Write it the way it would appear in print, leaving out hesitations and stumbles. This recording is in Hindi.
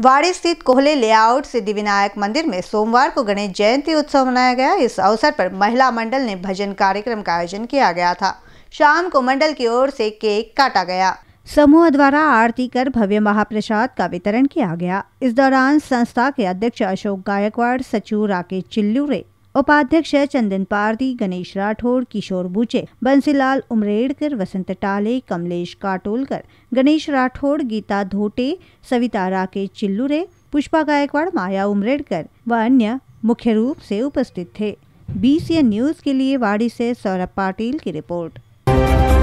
वाड़ी स्थित कोहले लेआउट सिद्धिविनायक मंदिर में सोमवार को गणेश जयंती उत्सव मनाया गया। इस अवसर पर महिला मंडल ने भजन कार्यक्रम का आयोजन किया गया था। शाम को मंडल की ओर से केक काटा गया। समूह द्वारा आरती कर भव्य महाप्रसाद का वितरण किया गया। इस दौरान संस्था के अध्यक्ष अशोक गायकवाड़, सचिव राकेश चिल्लूरे, उपाध्यक्ष चंदन पारदी, गणेश राठौड़, किशोर बूचे, बंसीलाल उमरेडकर, वसंत टाले, कमलेश काटोलकर, गणेश राठौड़, गीता धोटे, सविता राकेश चिल्लूरे, पुष्पा गायकवाड़, माया उमरेडकर व अन्य मुख्य रूप से उपस्थित थे। BCN न्यूज के लिए वाड़ी से सौरभ पाटिल की रिपोर्ट।